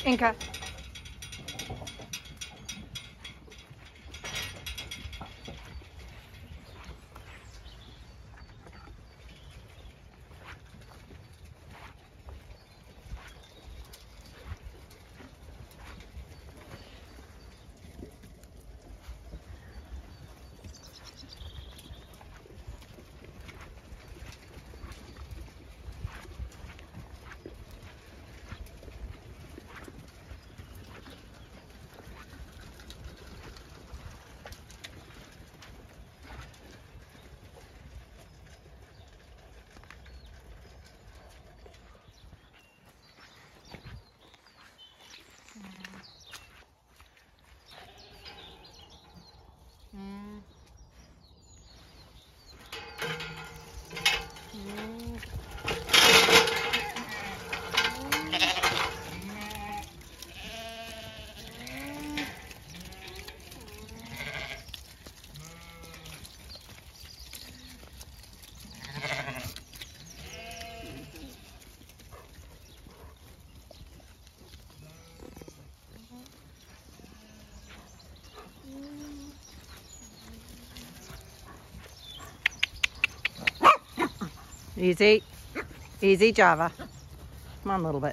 Inca. Easy. Easy, Java. Come on, little bit.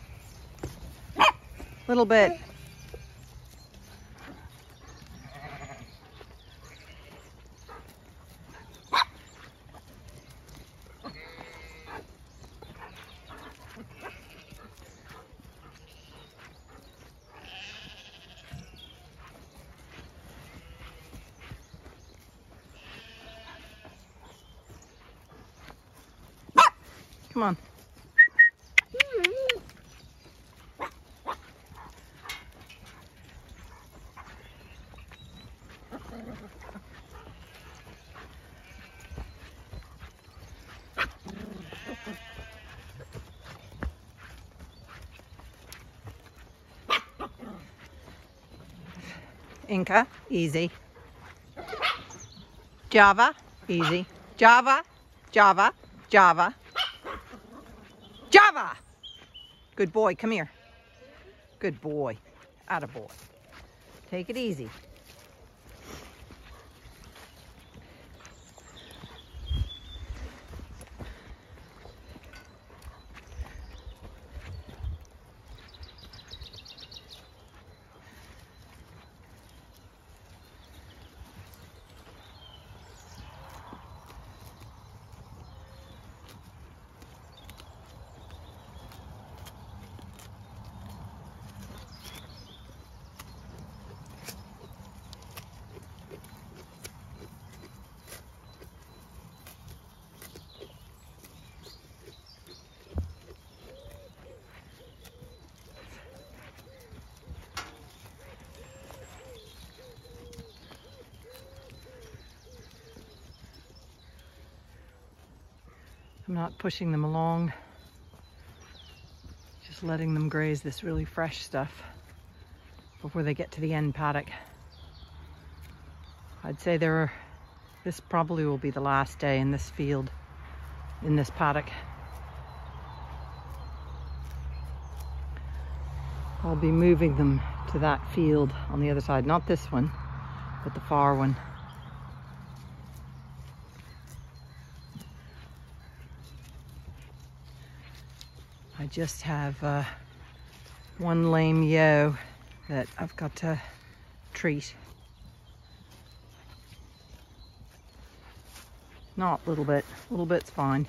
Little bit. Come on. Inca, easy. Java, easy. Java, Java, Java. Java! Good boy, come here. Good boy. Attaboy. Take it easy. I'm not pushing them along, just letting them graze this really fresh stuff before they get to the end paddock. I'd say this probably will be the last day in this field, in this paddock. I'll be moving them to that field on the other side, not this one, but the far one. I just have one lame ewe that I've got to treat. Not a little bit's fine.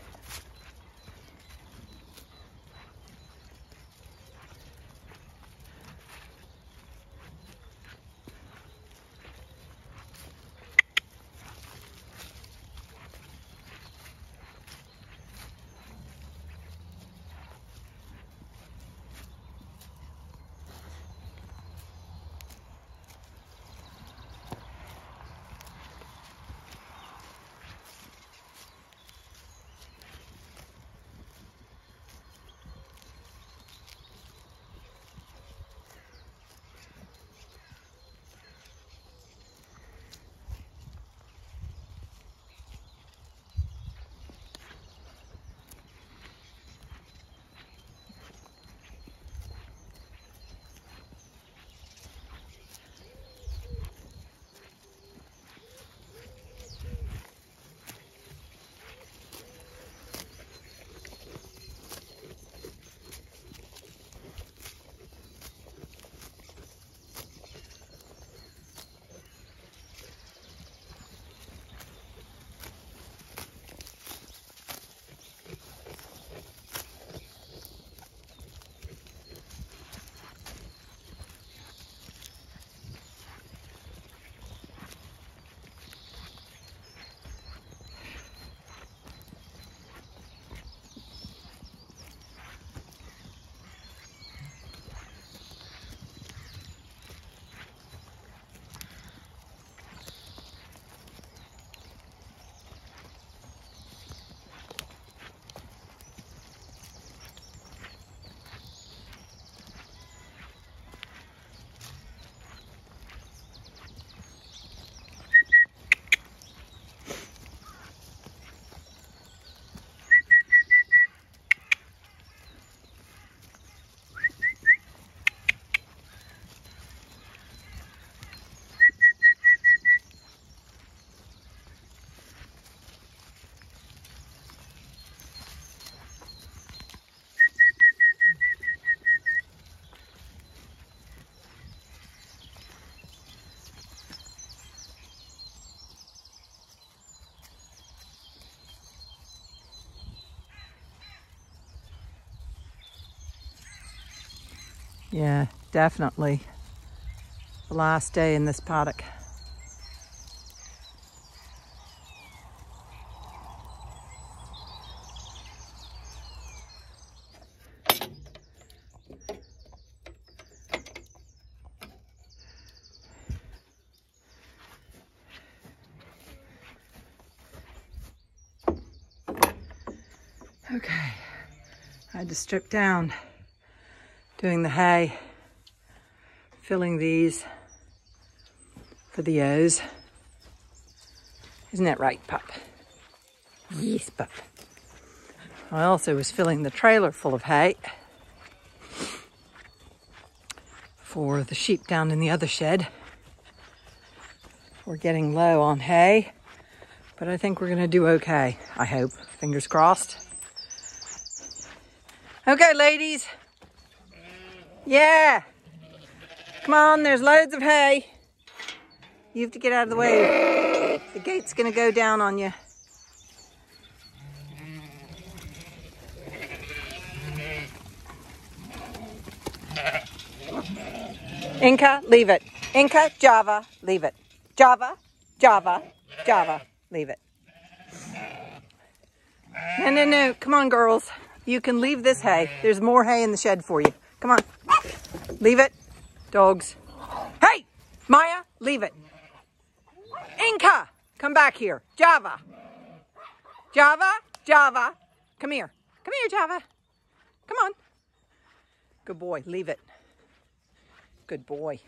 Yeah, definitely the last day in this paddock. Okay, I had to strip down doing the hay, filling these for the ewes. Isn't that right, pup? Yes, pup. I also was filling the trailer full of hay for the sheep down in the other shed. We're getting low on hay, but I think we're gonna do okay, I hope. Fingers crossed. Okay, ladies. Yeah. Come on, there's loads of hay. You have to get out of the way. The gate's gonna go down on you. Inca, leave it. Inca, Java, leave it. Java, Java, Java, leave it. No, no, no. Come on, girls. You can leave this hay. There's more hay in the shed for you. Come on. Leave it. Dogs. Hey! Maya, leave it. Inca, come back here. Java. Java, Java. Come here. Come here, Java. Come on. Good boy. Leave it. Good boy.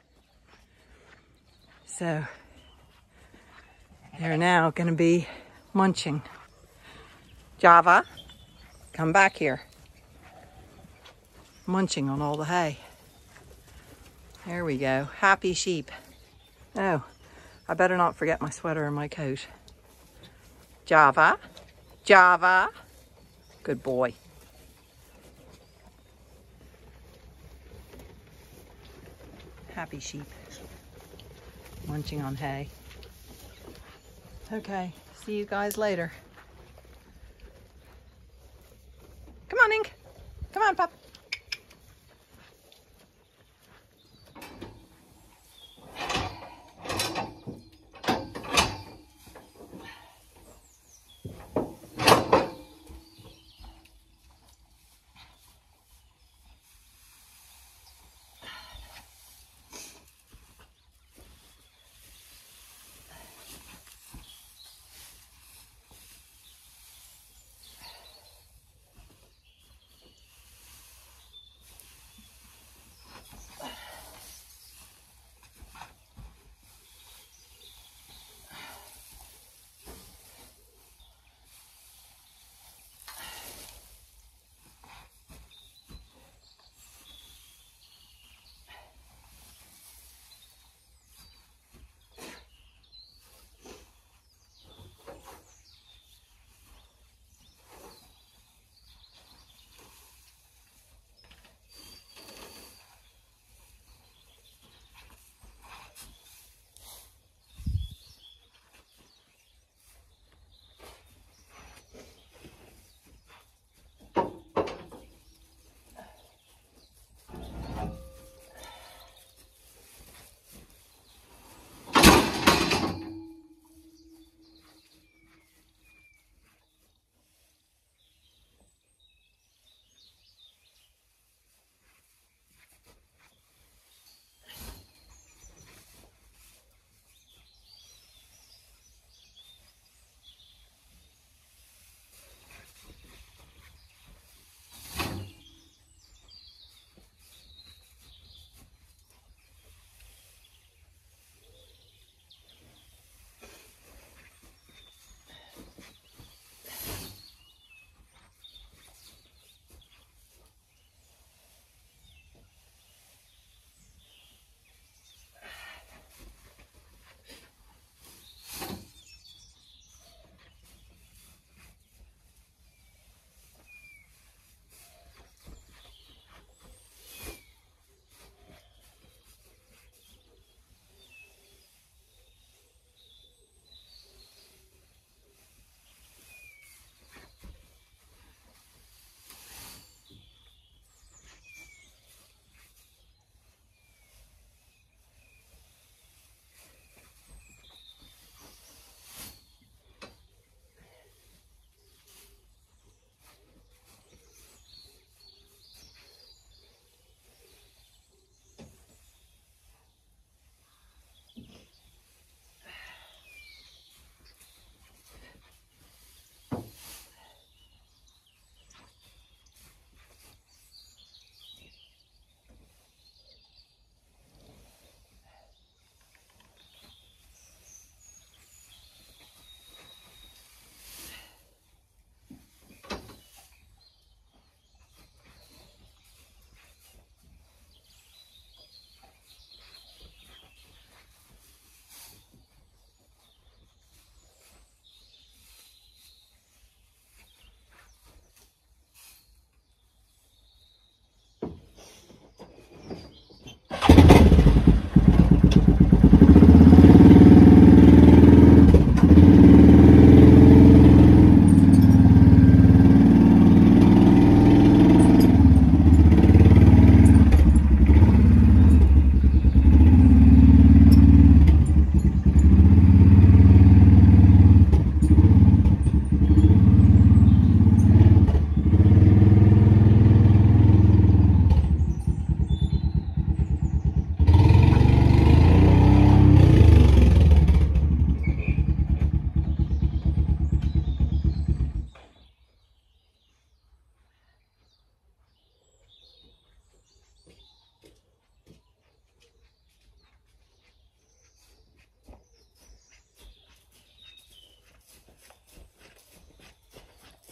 So, they're now going to be munching. Java, come back here. Munching on all the hay. There we go. Happy sheep. Oh, I better not forget my sweater and my coat. Java, Java. Good boy. Happy sheep. Munching on hay. Okay, see you guys later. Come on, Ink. Come on, pup.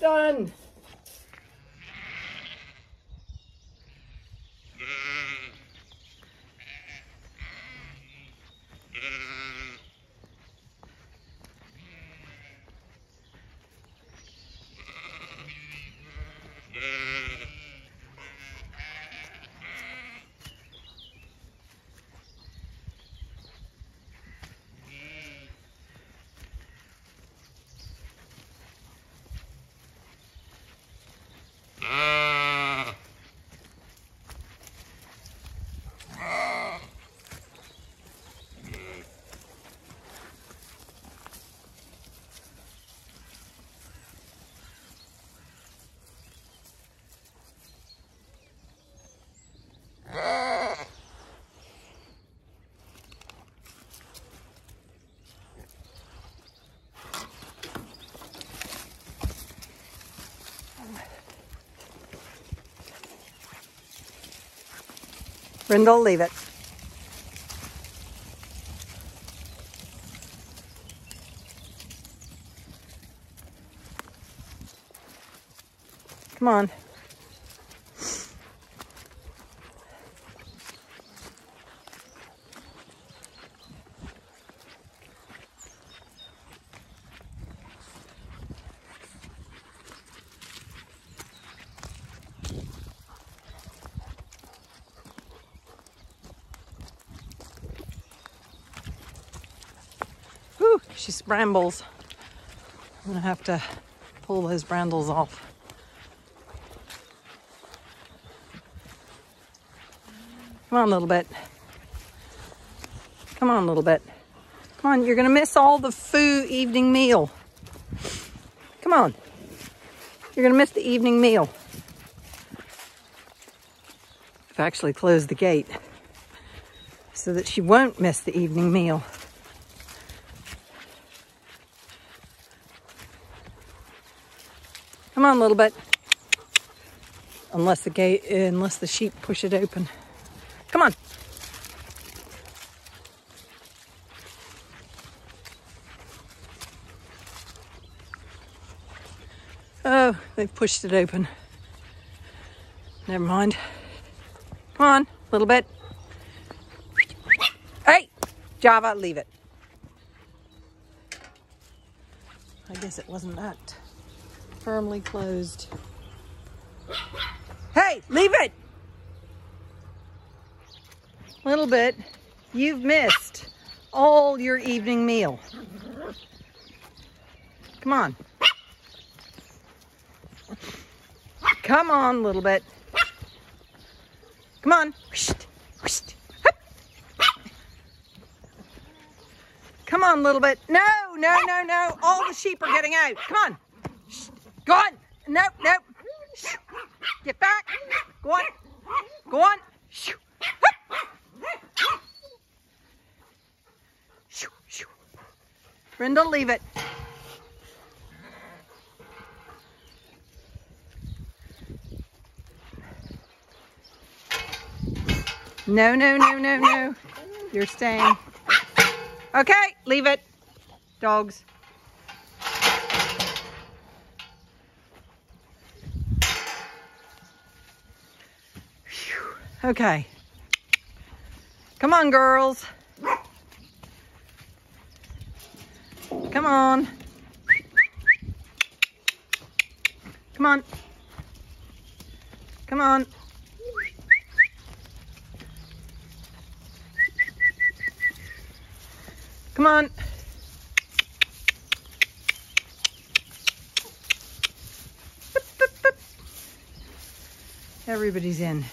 Done. Brindle, leave it. Come on. Whew, she brambles. I'm gonna have to pull those brambles off. Come on, a little bit. Come on, a little bit. Come on, you're gonna miss all the food evening meal. Come on. You're gonna miss the evening meal. I've actually closed the gate so that she won't miss the evening meal. Come on, a little bit. Unless the sheep push it open. Come on. Oh, they've pushed it open. Never mind. Come on, a little bit. Hey, Java, leave it. I guess it wasn't that firmly closed. Hey, leave it. Little bit. You've missed all your evening meal. Come on. Come on, little bit. Come on. Come on, little bit. No, no, no, no. All the sheep are getting out. Come on. Go on. Nope, nope. Get back. Go on. Go on. Brindle, leave it. No, no, no, no, no. You're staying. Okay, leave it. Dogs. Okay. Come on, girls. Come on. Come on. Come on. Come on. Everybody's in.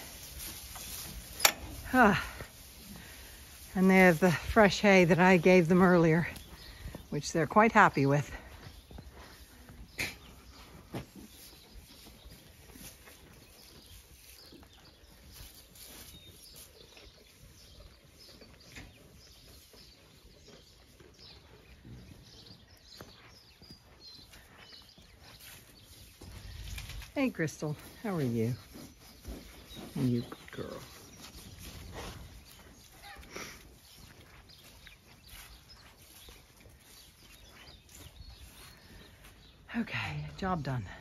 And they have the fresh hay that I gave them earlier, which they're quite happy with. Hey, Crystal, how are you? You good girl. Okay, job done.